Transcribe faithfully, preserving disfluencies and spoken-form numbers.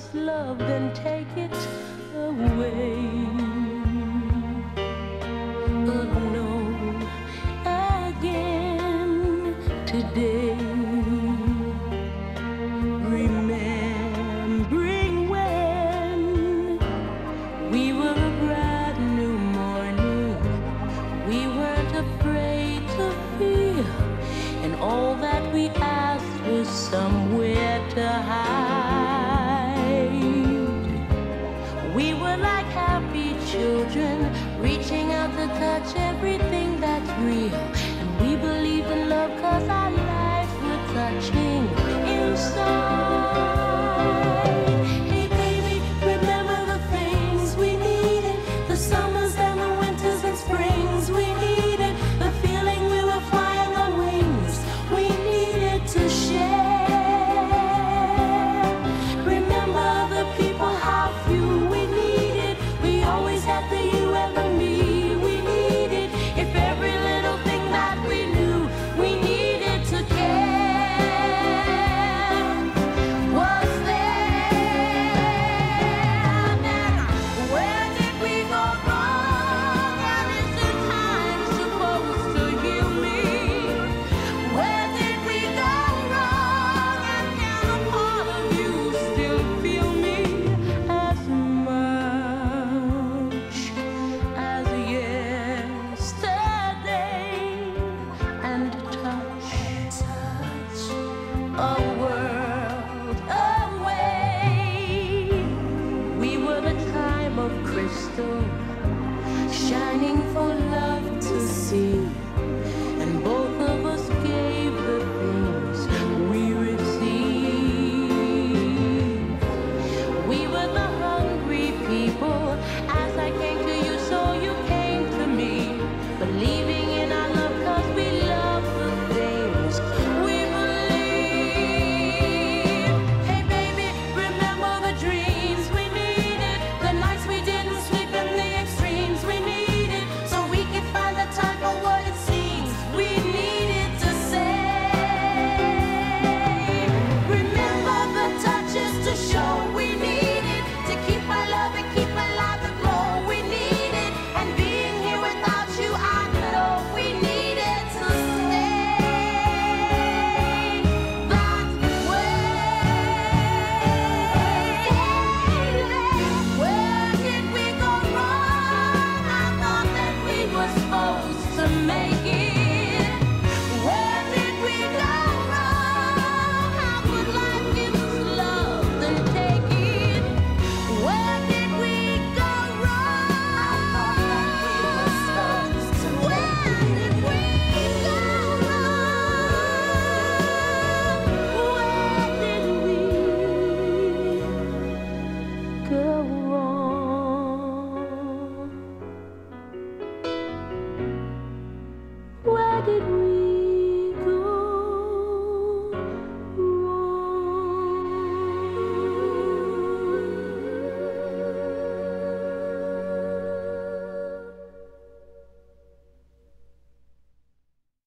us love, then take it away. Alone again today, remembering when we were a brand new morning. We weren't afraid to feel, and all that we asked was somewhere to hide. We were like happy children, reaching out to touch everything that's real. And we believed in love cause our lives were touching inside. Hey baby, remember the things we needed, the summers and the winters and springs we needed, the feeling we were flying on wings we needed to share. Remember the people, how few we needed, we always had the you and the me we needed. If every little thing that we knew we needed to care was there. Now, where did we go wrong? And is the time supposed to heal me? Where did we go wrong? And can a part of you still feel me as much as yesterday? And touch, touch a world away. We were the time of crystal, shining for love to see.